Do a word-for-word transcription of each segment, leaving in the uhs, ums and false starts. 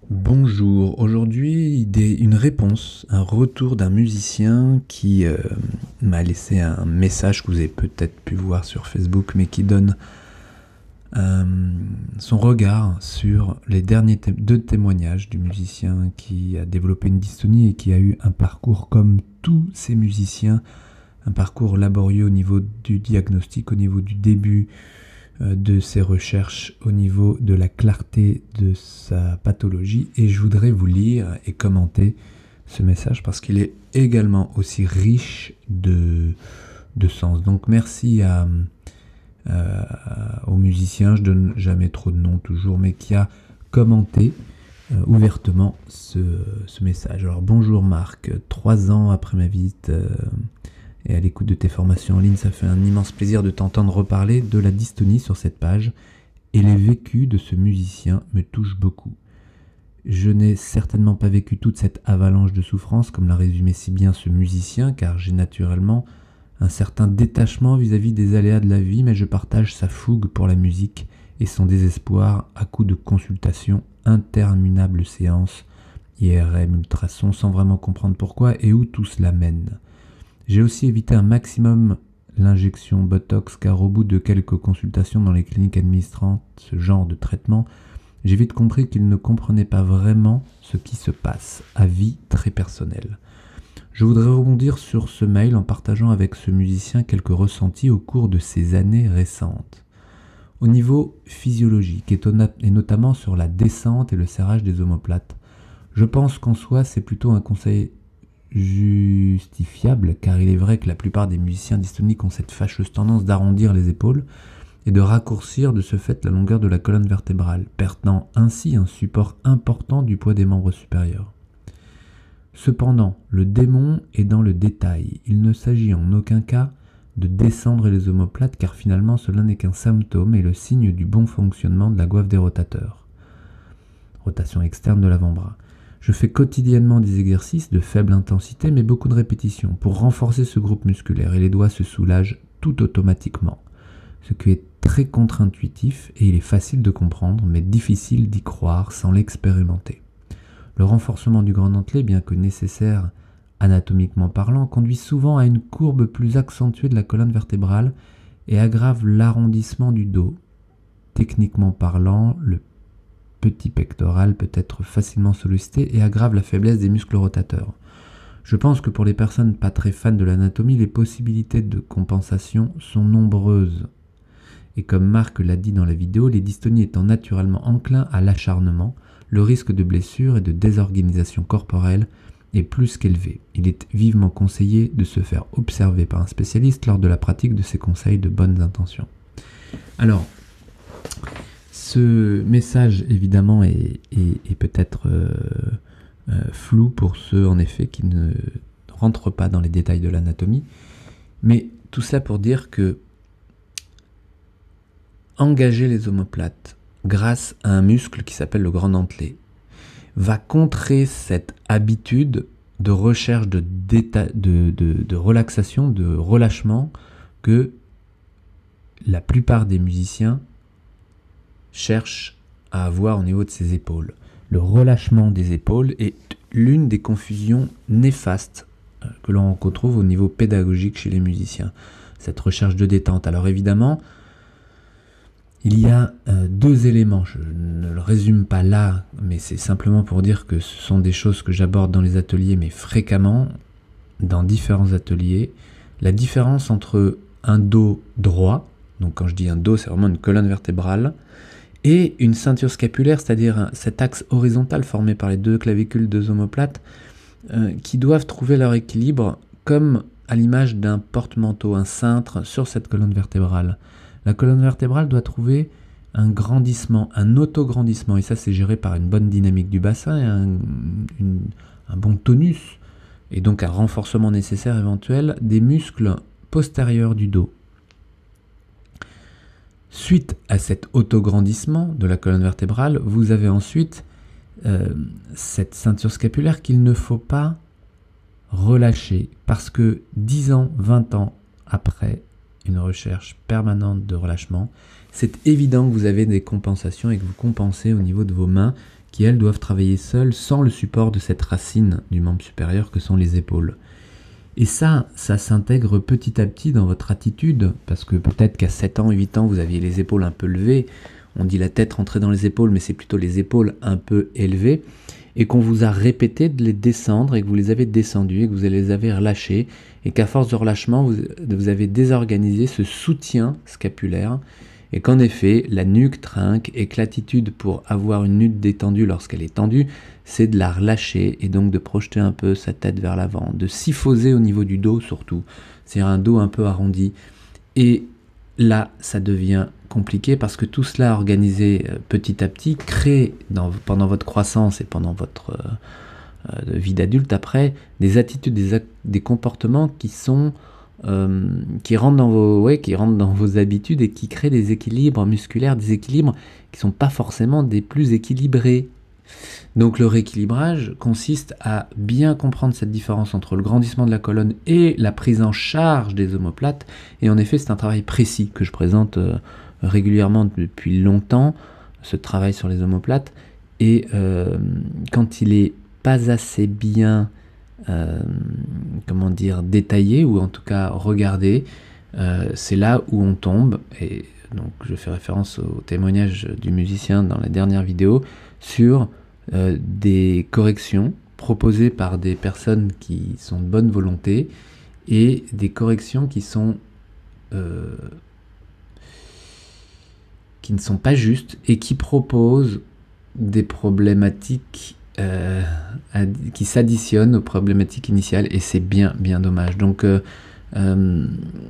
Bonjour, aujourd'hui des- une réponse, un retour d'un musicien qui euh, m'a laissé un message que vous avez peut-être pu voir sur Facebook, mais qui donne euh, son regard sur les derniers té- deux témoignages du musicien qui a développé une dystonie et qui a eu un parcours comme tous ces musiciens, un parcours laborieux au niveau du diagnostic, au niveau du début euh, de ses recherches, au niveau de la clarté de sa pathologie. Et je voudrais vous lire et commenter ce message parce qu'il est également aussi riche de, de sens. Donc merci à, euh, au musicien, je donne jamais trop de noms toujours, mais qui a commenté euh, ouvertement ce, ce message. Alors bonjour Marc, trois ans après ma visite euh, et à l'écoute de tes formations en ligne, ça fait un immense plaisir de t'entendre reparler de la dystonie sur cette page, et les vécus de ce musicien me touchent beaucoup. Je n'ai certainement pas vécu toute cette avalanche de souffrance, comme l'a résumé si bien ce musicien, car j'ai naturellement un certain détachement vis-à-vis des aléas de la vie, mais je partage sa fougue pour la musique et son désespoir à coups de consultations, interminables séances, I R M, ultrasons, sans vraiment comprendre pourquoi et où tout cela mène. J'ai aussi évité un maximum l'injection Botox, car au bout de quelques consultations dans les cliniques administrant ce genre de traitement, j'ai vite compris qu'il ne comprenait pas vraiment ce qui se passe, avis très personnel. Je voudrais rebondir sur ce mail en partageant avec ce musicien quelques ressentis au cours de ces années récentes. Au niveau physiologique, et notamment sur la descente et le serrage des omoplates, je pense qu'en soi c'est plutôt un conseil justifiable, car il est vrai que la plupart des musiciens dystoniques ont cette fâcheuse tendance d'arrondir les épaules et de raccourcir de ce fait la longueur de la colonne vertébrale, perdant ainsi un support important du poids des membres supérieurs. Cependant, le démon est dans le détail. Il ne s'agit en aucun cas de descendre les omoplates, car finalement cela n'est qu'un symptôme et le signe du bon fonctionnement de la coiffe des rotateurs. Rotation externe de l'avant-bras. Je fais quotidiennement des exercices de faible intensité mais beaucoup de répétitions pour renforcer ce groupe musculaire, et les doigts se soulagent tout automatiquement, ce qui est très contre-intuitif et il est facile de comprendre mais difficile d'y croire sans l'expérimenter. Le renforcement du grand dentelé, bien que nécessaire anatomiquement parlant, conduit souvent à une courbe plus accentuée de la colonne vertébrale et aggrave l'arrondissement du dos. Techniquement parlant, le petit pectoral peut être facilement sollicité et aggrave la faiblesse des muscles rotateurs. Je pense que pour les personnes pas très fans de l'anatomie, les possibilités de compensation sont nombreuses. Et comme Marc l'a dit dans la vidéo, les dystonies étant naturellement enclins à l'acharnement, le risque de blessure et de désorganisation corporelle est plus qu'élevé. Il est vivement conseillé de se faire observer par un spécialiste lors de la pratique de ces conseils de bonnes intentions. Alors, ce message évidemment est, est, est peut-être euh, euh, flou pour ceux en effet qui ne rentrent pas dans les détails de l'anatomie, mais tout ça pour dire que engager les omoplates grâce à un muscle qui s'appelle le grand dentelé va contrer cette habitude de recherche de, déta- de, de, de relaxation, de relâchement que la plupart des musiciens cherchent à avoir au niveau de ses épaules. Le relâchement des épaules est l'une des confusions néfastes que l'on retrouve au niveau pédagogique chez les musiciens. Cette recherche de détente. Alors évidemment, il y a euh, deux éléments, je ne le résume pas là, mais c'est simplement pour dire que ce sont des choses que j'aborde dans les ateliers, mais fréquemment, dans différents ateliers. La différence entre un dos droit, donc quand je dis un dos, c'est vraiment une colonne vertébrale, et une ceinture scapulaire, c'est-à-dire cet axe horizontal formé par les deux clavicules, deux omoplates, euh, qui doivent trouver leur équilibre comme à l'image d'un porte-manteau, un cintre sur cette colonne vertébrale. La colonne vertébrale doit trouver un grandissement, un autograndissement, et ça c'est géré par une bonne dynamique du bassin et un, une, un bon tonus, et donc un renforcement nécessaire éventuel des muscles postérieurs du dos. Suite à cet autograndissement de la colonne vertébrale, vous avez ensuite euh, cette ceinture scapulaire qu'il ne faut pas relâcher, parce que dix ans, vingt ans après une recherche permanente de relâchement, c'est évident que vous avez des compensations et que vous compensez au niveau de vos mains qui elles doivent travailler seules sans le support de cette racine du membre supérieur que sont les épaules. Et ça, ça s'intègre petit à petit dans votre attitude, parce que peut-être qu'à sept ans, huit ans, vous aviez les épaules un peu levées, on dit la tête rentrée dans les épaules, mais c'est plutôt les épaules un peu élevées, et qu'on vous a répété de les descendre, et que vous les avez descendues, et que vous les avez relâchées, et qu'à force de relâchement, vous, vous avez désorganisé ce soutien scapulaire, et qu'en effet, la nuque trinque, et que l'attitude pour avoir une nuque détendue lorsqu'elle est tendue, c'est de la relâcher, et donc de projeter un peu sa tête vers l'avant, de s'yphoser au niveau du dos surtout, c'est-à-dire un dos un peu arrondi, et là, ça devient compliqué parce que tout cela organisé petit à petit crée dans, pendant votre croissance et pendant votre euh, euh, vie d'adulte après des attitudes, des, des comportements qui sont euh, qui rentrent dans vos ouais, qui rentrent dans vos habitudes et qui créent des équilibres musculaires, des équilibres qui sont pas forcément des plus équilibrés. Donc le rééquilibrage consiste à bien comprendre cette différence entre le grandissement de la colonne et la prise en charge des omoplates. Et en effet, c'est un travail précis que je présente euh, régulièrement depuis longtemps, ce travail sur les omoplates. Et euh, quand il est pas assez bien, euh, comment dire, détaillé, ou en tout cas regardé, euh, c'est là où on tombe. Et donc je fais référence au témoignage du musicien dans la dernière vidéo sur euh, des corrections proposées par des personnes qui sont de bonne volonté et des corrections qui sont euh, qui ne sont pas justes et qui proposent des problématiques euh, qui s'additionnent aux problématiques initiales, et c'est bien bien dommage. Donc euh, euh,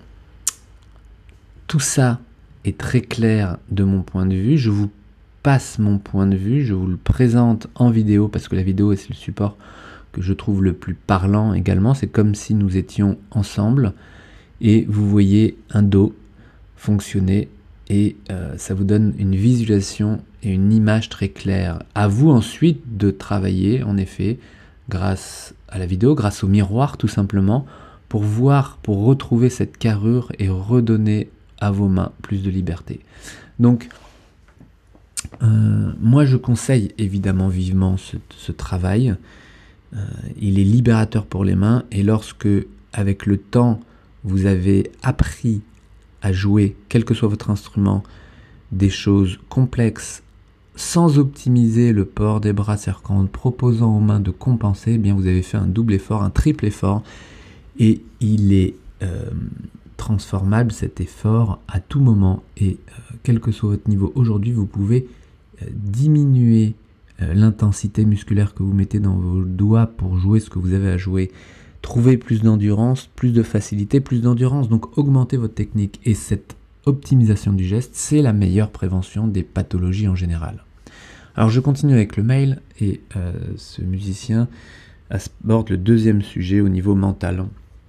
tout ça est très clair de mon point de vue. Je vous passe mon point de vue, je vous le présente en vidéo parce que la vidéo c'est le support que je trouve le plus parlant également. C'est comme si nous étions ensemble et vous voyez un dos fonctionner, et euh, ça vous donne une visualisation et une image très claire. À vous ensuite de travailler en effet grâce à la vidéo, grâce au miroir tout simplement, pour voir, pour retrouver cette carrure et redonner à vos mains plus de liberté. Donc euh, moi je conseille évidemment vivement ce, ce travail. Euh, il est libérateur pour les mains, et lorsque avec le temps vous avez appris à jouer, quel que soit votre instrument, des choses complexes sans optimiser le port des bras, c'est-à-dire qu'en proposant aux mains de compenser, eh bien vous avez fait un double effort, un triple effort, et il est euh, transformable cet effort à tout moment, et euh, quel que soit votre niveau aujourd'hui, vous pouvez euh, diminuer euh, l'intensité musculaire que vous mettez dans vos doigts pour jouer ce que vous avez à jouer, trouver plus d'endurance, plus de facilité, plus d'endurance, donc augmenter votre technique. Et cette optimisation du geste, c'est la meilleure prévention des pathologies en général. Alors je continue avec le mail, et euh, ce musicien aborde le deuxième sujet au niveau mental.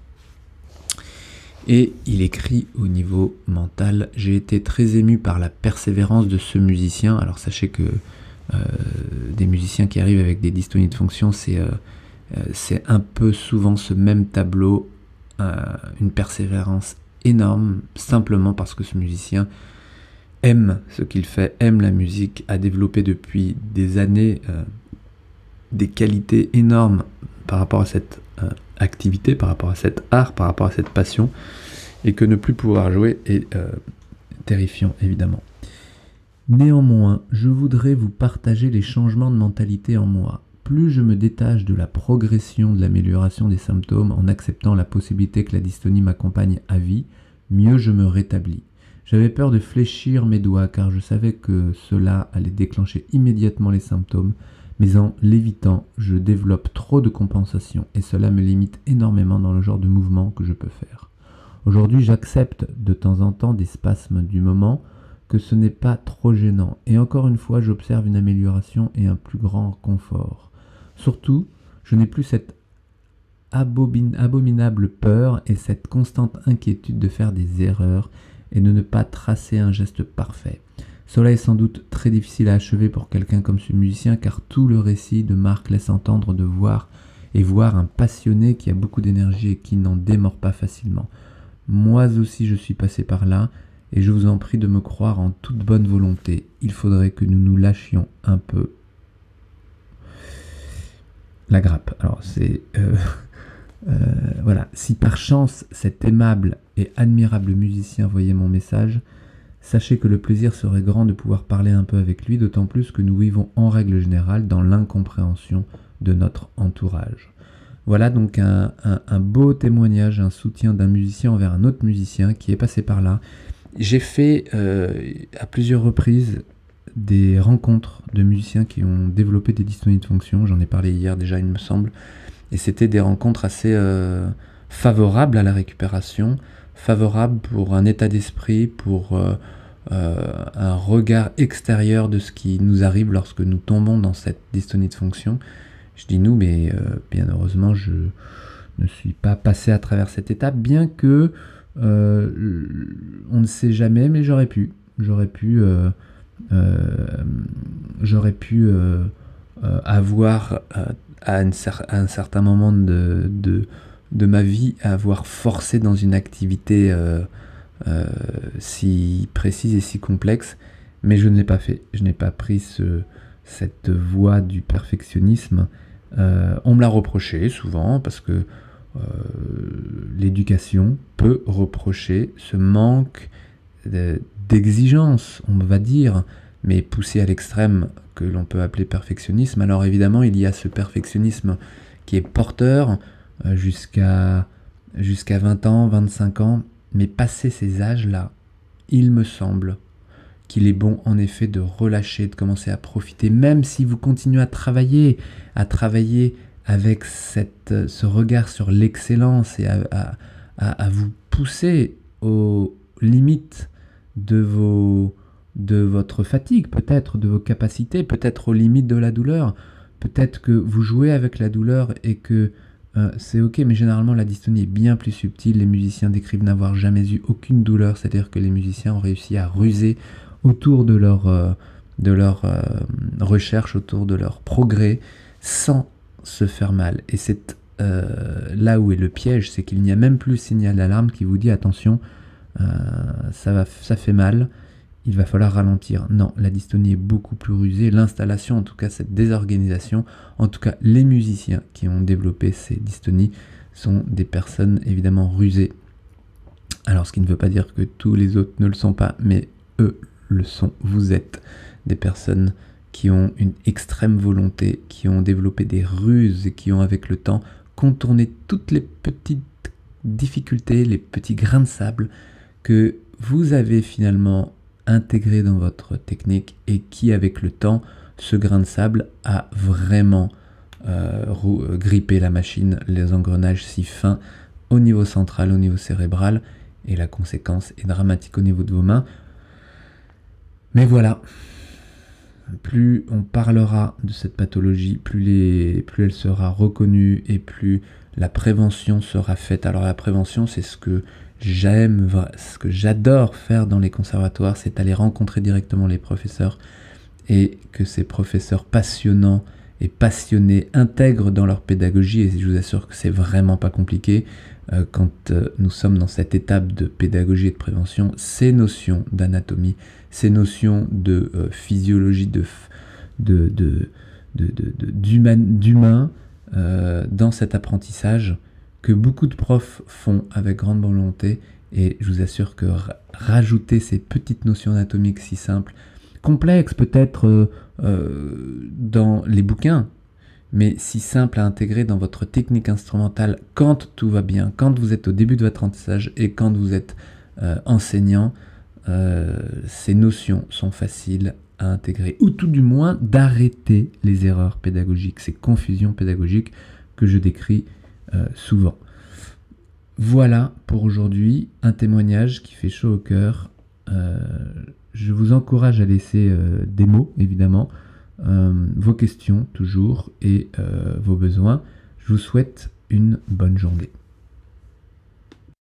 Et il écrit au niveau mental: j'ai été très ému par la persévérance de ce musicien. Alors sachez que euh, des musiciens qui arrivent avec des dystonies de fonction, c'est euh, euh, c'est un peu souvent ce même tableau, euh, une persévérance énorme, simplement parce que ce musicien aime ce qu'il fait, aime la musique, a développé depuis des années euh, des qualités énormes par rapport à cette euh, activité, par rapport à cet art, par rapport à cette passion, et que ne plus pouvoir jouer est euh, terrifiant évidemment. Néanmoins, je voudrais vous partager les changements de mentalité en moi. Plus je me détache de la progression de l'amélioration des symptômes en acceptant la possibilité que la dystonie m'accompagne à vie, mieux je me rétablis. J'avais peur de fléchir mes doigts car je savais que cela allait déclencher immédiatement les symptômes, mais en l'évitant, je développe trop de compensation et cela me limite énormément dans le genre de mouvement que je peux faire. Aujourd'hui, j'accepte de temps en temps des spasmes du moment, que ce n'est pas trop gênant, et encore une fois, j'observe une amélioration et un plus grand confort. Surtout, je n'ai plus cette abomin- abominable peur et cette constante inquiétude de faire des erreurs et de ne pas tracer un geste parfait. Cela est sans doute très difficile à achever pour quelqu'un comme ce musicien, car tout le récit de Marc laisse entendre de voir et voir un passionné qui a beaucoup d'énergie et qui n'en démord pas facilement. Moi aussi je suis passé par là, et je vous en prie de me croire en toute bonne volonté. Il faudrait que nous nous lâchions un peu la grappe. Alors c'est... Euh, euh, voilà, si par chance cet aimable et admirable musicien voyait mon message, sachez que le plaisir serait grand de pouvoir parler un peu avec lui, d'autant plus que nous vivons en règle générale dans l'incompréhension de notre entourage. Voilà donc un, un, un beau témoignage, un soutien d'un musicien envers un autre musicien qui est passé par là. J'ai fait euh, à plusieurs reprises des rencontres de musiciens qui ont développé des dystonies de fonction. J'en ai parlé hier déjà, il me semble. Et c'était des rencontres assez euh, favorables à la récupération, favorables pour un état d'esprit, pour euh, euh, un regard extérieur de ce qui nous arrive lorsque nous tombons dans cette dystonie de fonction. Je dis nous, mais euh, bien heureusement, je ne suis pas passé à travers cette étape, bien que euh, on ne sait jamais, mais j'aurais pu. J'aurais pu, euh, euh, j'aurais pu euh, euh, avoir euh, à, une cer- à un certain moment de, de, de ma vie, avoir forcé dans une activité euh, euh, si précise et si complexe, mais je ne l'ai pas fait. Je n'ai pas pris ce, cette voie du perfectionnisme. Euh, on me l'a reproché souvent parce que euh, l'éducation peut reprocher ce manque de, d'exigence, on va dire, mais poussé à l'extrême que l'on peut appeler perfectionnisme. Alors évidemment, il y a ce perfectionnisme qui est porteur euh, jusqu'à, jusqu'à vingt ans, vingt-cinq ans, mais passé ces âges-là, il me semble qu'il est bon en effet de relâcher, de commencer à profiter, même si vous continuez à travailler, à travailler avec cette, ce regard sur l'excellence et à, à, à, à vous pousser aux limites de, vos, de votre fatigue, peut-être de vos capacités, peut-être aux limites de la douleur, peut-être que vous jouez avec la douleur et que euh, c'est ok, mais généralement la dystonie est bien plus subtile. Les musiciens décrivent n'avoir jamais eu aucune douleur, c'est-à-dire que les musiciens ont réussi à ruser autour de leur, euh, de leur euh, recherche, autour de leur progrès, sans se faire mal. Et c'est euh, là où est le piège, c'est qu'il n'y a même plus le signal d'alarme qui vous dit attention, euh, ça, va, ça fait mal, il va falloir ralentir. Non, la dystonie est beaucoup plus rusée. L'installation, en tout cas cette désorganisation, en tout cas les musiciens qui ont développé ces dystonies sont des personnes évidemment rusées. Alors ce qui ne veut pas dire que tous les autres ne le sont pas, mais eux le sont. Vous êtes des personnes qui ont une extrême volonté, qui ont développé des ruses et qui ont avec le temps contourné toutes les petites difficultés, les petits grains de sable que vous avez finalement intégrés dans votre technique et qui avec le temps, ce grain de sable a vraiment euh, grippé la machine, les engrenages si fins au niveau central, au niveau cérébral, et la conséquence est dramatique au niveau de vos mains. Mais voilà, plus on parlera de cette pathologie, plus, les, plus elle sera reconnue et plus la prévention sera faite. Alors la prévention, c'est ce que j'aime, ce que j'adore faire dans les conservatoires, c'est aller rencontrer directement les professeurs et que ces professeurs passionnants et passionnés intègrent dans leur pédagogie, et je vous assure que c'est vraiment pas compliqué euh, quand euh, nous sommes dans cette étape de pédagogie et de prévention, ces notions d'anatomie, ces notions de euh, physiologie, de, de, de, de, de, de, d'humain, d'humain euh, dans cet apprentissage que beaucoup de profs font avec grande volonté, et je vous assure que rajouter ces petites notions anatomiques si simples, complexes peut-être euh, euh, dans les bouquins, mais si simple à intégrer dans votre technique instrumentale quand tout va bien, quand vous êtes au début de votre apprentissage et quand vous êtes euh, enseignant, euh, ces notions sont faciles à intégrer, ou tout du moins d'arrêter les erreurs pédagogiques, ces confusions pédagogiques que je décris euh, souvent. Voilà pour aujourd'hui, un témoignage qui fait chaud au cœur. Euh, je vous encourage à laisser euh, des mots, évidemment, euh, vos questions toujours et euh, vos besoins. Je vous souhaite une bonne journée.